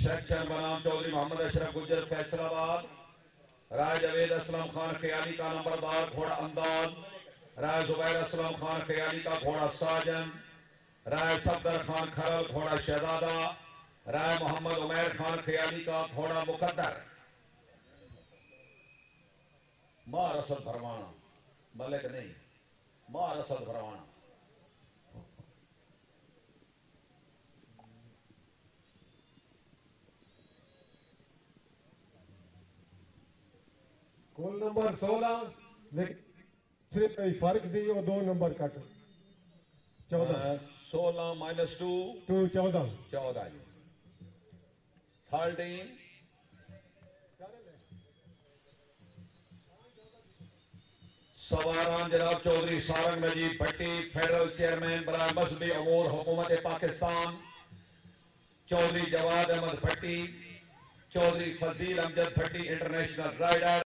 Selection बनाम चौधरी मोहम्मद अशरफ गुजर फैसलाबाद। राय जावेद असलम खान खयाली का नंबरदार घोड़ा अंदाज। राय जुबैर असलम खान खयाली का घोड़ा साजन। राय सफदर खान खरल घोड़ा शहजादा। राय मोहम्मद उमैर खान खयाली का घोड़ा मुकद्दर। मां रसद भरवाना मलिक नहीं, मां रसद भरवाना। कुल नंबर 16, लेकिन फर्क थी वो 2 नंबर कट 14 16 -2 14 14 जी 13। सवारान जनाब चौधरी सारंग नजीब भट्टी फेडरल चेयरमैन बराए मजहबी अमूर हुकूमत पाकिस्तान। Chaudhry Jawad Ahmed Bhatti, Chaudhry Fazeel Amjad Bhatti international rider.